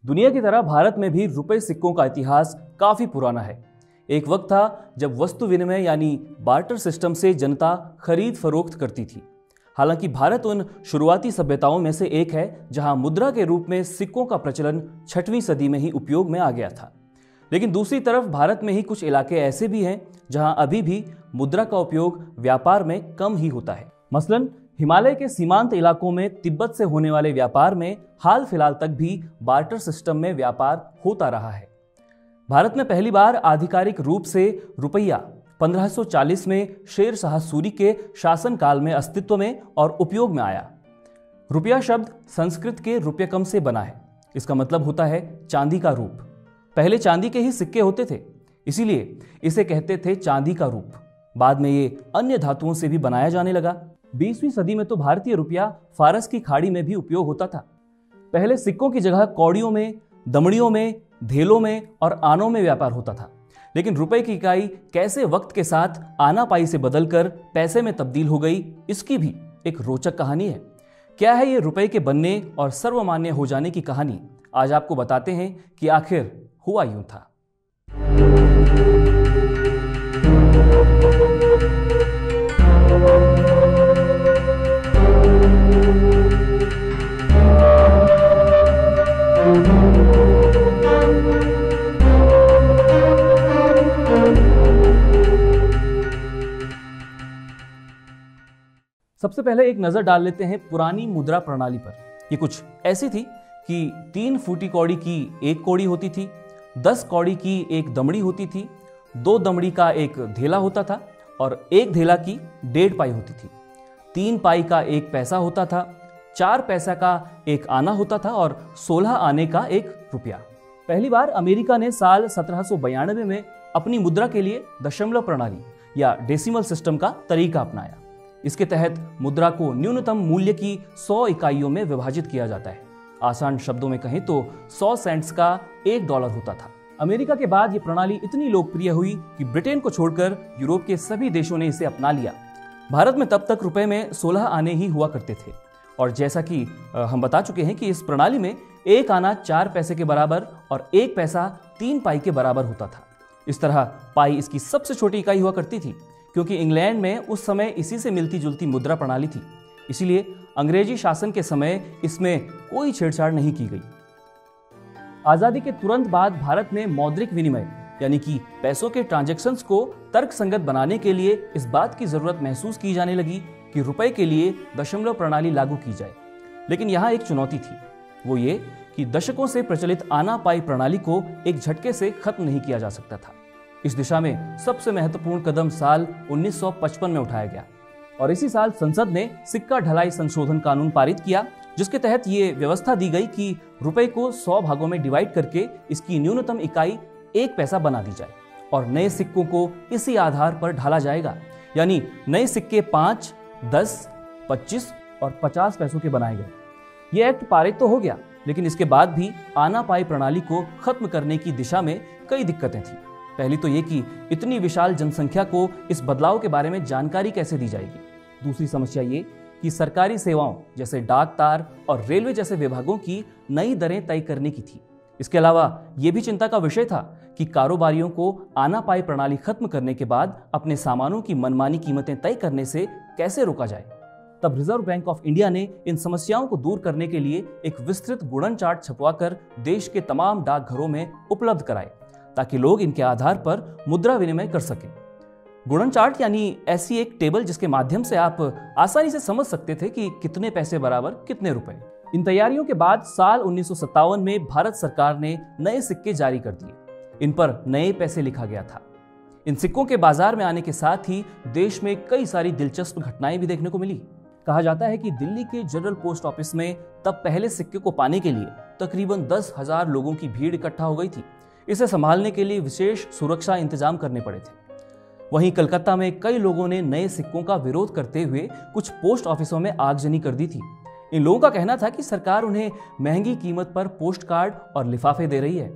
दुनिया की तरह भारत में भी रुपए सिक्कों का इतिहास काफी पुराना है। एक वक्त था जब वस्तु विनिमय यानी बार्टर सिस्टम से जनता खरीद फरोख्त करती थी। हालांकि भारत उन शुरुआती सभ्यताओं में से एक है जहां मुद्रा के रूप में सिक्कों का प्रचलन 6वीं सदी में ही उपयोग में आ गया था। लेकिन दूसरी तरफ भारत में ही कुछ इलाके ऐसे भी हैं जहां अभी भी मुद्रा का उपयोग व्यापार में कम ही होता है। मसलन हिमालय के सीमांत इलाकों में तिब्बत से होने वाले व्यापार में हाल फिलहाल तक भी बार्टर सिस्टम में व्यापार होता रहा है। भारत में पहली बार आधिकारिक रूप से रुपया 1540 में शेर शाह सूरी के शासनकाल में अस्तित्व में और उपयोग में आया। रुपया शब्द संस्कृत के रुपयकम से बना है। इसका मतलब होता है चांदी का रूप। पहले चांदी के ही सिक्के होते थे, इसीलिए इसे कहते थे चांदी का रूप। बाद में ये अन्य धातुओं से भी बनाया जाने लगा। 20वीं सदी में तो भारतीय रुपया फारस की खाड़ी में भी उपयोग होता था। पहले सिक्कों की जगह कौड़ियों में, दमड़ियों में, धेलों में और आनों में व्यापार होता था। लेकिन रुपए की इकाई कैसे वक्त के साथ आना पाई से बदलकर पैसे में तब्दील हो गई, इसकी भी एक रोचक कहानी है। क्या है ये रुपए के बनने और सर्वमान्य हो जाने की कहानी? आज आपको बताते हैं कि आखिर हुआ यूं था। सबसे पहले एक नजर डाल लेते हैं पुरानी मुद्रा प्रणाली पर। ये कुछ ऐसी थी कि 3 फूटी कौड़ी की एक कौड़ी होती थी, 10 कौड़ी की एक दमड़ी होती थी, 2 दमड़ी का एक धेला होता था और 1 धेला की 1.5 पाई होती थी। 3 पाई का 1 पैसा होता था, 4 पैसा का 1 आना होता था और 16 आने का 1 रुपया। पहली बार अमेरिका ने साल 1792 में अपनी मुद्रा के लिए दशमलव प्रणाली या डेसिमल सिस्टम का तरीका अपनाया। इसके तहत मुद्रा को न्यूनतम मूल्य की 100 इकाइयों में विभाजित किया जाता है। आसान शब्दों में कहें तो 100 सेंट्स का $1 होता था। अमेरिका के बाद ये प्रणाली इतनी लोकप्रिय हुई कि ब्रिटेन को छोड़कर यूरोप के सभी देशों ने इसे अपना लिया। भारत में तब तक रुपए में 16 आने ही हुआ करते थे और जैसा कि हम बता चुके हैं कि इस प्रणाली में 1 आना 4 पैसे के बराबर और 1 पैसा 3 पाई के बराबर होता था। इस तरह पाई इसकी सबसे छोटी इकाई हुआ करती थी, क्योंकि इंग्लैंड में उस समय इसी से मिलती जुलती मुद्रा प्रणाली थी। इसीलिए अंग्रेजी शासन के समय इसमें कोई छेड़छाड़ नहीं की गई। आजादी के तुरंत बाद भारत में मौद्रिक विनिमय यानी कि पैसों के ट्रांजैक्शंस को तर्कसंगत बनाने के लिए इस बात की जरूरत महसूस की जाने लगी कि रुपए के लिए दशमलव प्रणाली लागू की जाए। लेकिन यहाँ एक चुनौती थी, वो ये कि दशकों से प्रचलित आना पाई प्रणाली को एक झटके से खत्म नहीं किया जा सकता था। इस दिशा में सबसे महत्वपूर्ण कदम साल 1955 में उठाया गया और इसी साल संसद ने सिक्का ढलाई संशोधन कानून पारित किया, जिसके तहत ये व्यवस्था दी गई कि रुपए को 100 भागों में डिवाइड करके इसकी न्यूनतम इकाई 1 पैसा बना दी जाए और नए सिक्कों को इसी आधार पर ढाला जाएगा। यानी नए सिक्के 5, 10, 25 और 50 पैसों के बनाए गए। ये एक्ट पारित तो हो गया, लेकिन इसके बाद भी आना पाई प्रणाली को खत्म करने की दिशा में कई दिक्कतें थी। पहली तो ये कि इतनी विशाल जनसंख्या को इस बदलाव के बारे में जानकारी कैसे दी जाएगी। दूसरी समस्या ये कि सरकारी सेवाओं जैसे डाक तार और रेलवे जैसे विभागों की नई दरें तय करने की थी। इसके अलावा ये भी चिंता का विषय था कि कारोबारियों को आना पाई प्रणाली खत्म करने के बाद अपने सामानों की मनमानी कीमतें तय करने से कैसे रोका जाए। तब रिजर्व बैंक ऑफ इंडिया ने इन समस्याओं को दूर करने के लिए एक विस्तृत गुणन चार्ट छपवाकर देश के तमाम डाकघरों में उपलब्ध कराए, ताकि लोग इनके आधार पर मुद्रा विनिमय कर सकें। गुणन चार्ट यानी ऐसी एक टेबल जिसके माध्यम से आप आसानी से समझ सकते थे कि कितने पैसे बराबर कितने रुपए। इन तैयारियों के बाद साल 1957 में भारत सरकार ने नए सिक्के जारी कर दिए। इन पर नए पैसे लिखा गया था। इन सिक्कों के बाजार में आने के साथ ही देश में कई सारी दिलचस्प घटनाएं भी देखने को मिली। कहा जाता है कि दिल्ली के जनरल पोस्ट ऑफिस में तब पहले सिक्के को पाने के लिए तकरीबन 10,000 लोगों की भीड़ इकट्ठा हो गई थी। इसे संभालने के लिए विशेष सुरक्षा इंतजाम करने पड़े थे। वहीं कलकत्ता में कई लोगों ने नए सिक्कों का विरोध करते हुए कुछ पोस्ट ऑफिसों में आगजनी कर दी थी। इन लोगों का कहना था कि सरकार उन्हें महंगी कीमत पर पोस्ट कार्ड और लिफाफे दे रही है।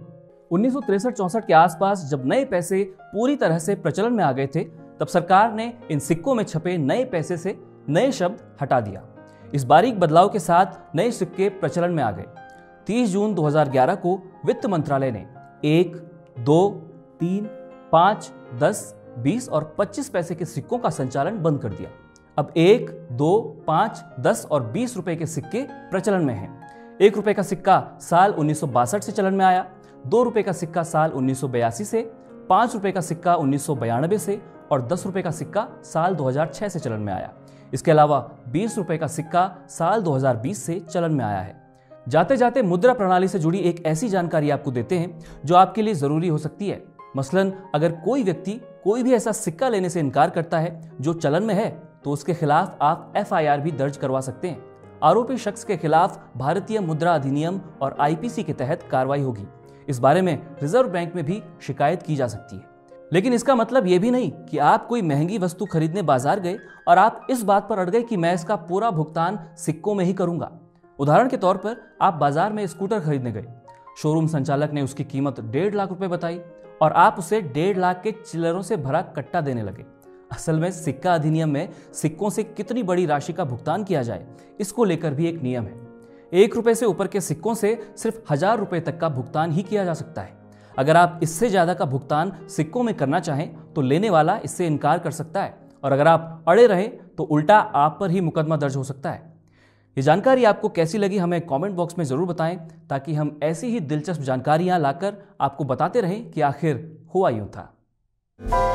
1963-64 के आसपास जब नए पैसे पूरी तरह से प्रचलन में आ गए थे, तब सरकार ने इन सिक्कों में छपे नए पैसे से नए शब्द हटा दिया। इस बारीक बदलाव के साथ नए सिक्के प्रचलन में आ गए। 30 जून 2011 को वित्त मंत्रालय ने 1, 2, 3, 5, 10, 20 और 25 पैसे के सिक्कों का संचालन बंद कर दिया। अब 1, 2, 5, 10 और 20 रुपए के सिक्के प्रचलन में हैं। 1 रुपए का सिक्का साल 1962 से चलन में आया, 2 रुपए का सिक्का साल 1982 से, 5 रुपए का सिक्का 1992 से और 10 रुपए का सिक्का साल 2006 से चलन में आया। इसके अलावा 20 रुपए का सिक्का साल 2020 से चलन में आया है। जाते जाते मुद्रा प्रणाली से जुड़ी एक ऐसी जानकारी आपको देते हैं जो आपके लिए जरूरी हो सकती है। मसलन अगर कोई व्यक्ति कोई भी ऐसा सिक्का लेने से इनकार करता है जो चलन में है तो उसके खिलाफ आप FIR भी दर्ज करवा सकते हैं। आरोपी शख्स के खिलाफ भारतीय मुद्रा अधिनियम और IPC के तहत कार्रवाई होगी। इस बारे में रिजर्व बैंक में भी शिकायत की जा सकती है। लेकिन इसका मतलब यह भी नहीं कि आप कोई महंगी वस्तु खरीदने बाजार गए और आप इस बात पर अड़ गए कि मैं इसका पूरा भुगतान सिक्कों में ही करूंगा। उदाहरण के तौर पर आप बाजार में स्कूटर खरीदने गए, शोरूम संचालक ने उसकी कीमत 1.5 लाख रुपए बताई और आप उसे 1.5 लाख के चिल्लरों से भरा कट्टा देने लगे। असल में सिक्का अधिनियम में सिक्कों से कितनी बड़ी राशि का भुगतान किया जाए इसको लेकर भी एक नियम है। 1 रुपए से ऊपर के सिक्कों से सिर्फ 1000 रुपए तक का भुगतान ही किया जा सकता है। अगर आप इससे ज्यादा का भुगतान सिक्कों में करना चाहें तो लेने वाला इससे इनकार कर सकता है और अगर आप अड़े रहें तो उल्टा आप पर ही मुकदमा दर्ज हो सकता है। ये जानकारी आपको कैसी लगी हमें कमेंट बॉक्स में जरूर बताएं ताकि हम ऐसी ही दिलचस्प जानकारियां लाकर आपको बताते रहें कि आखिर हुआ यूं था।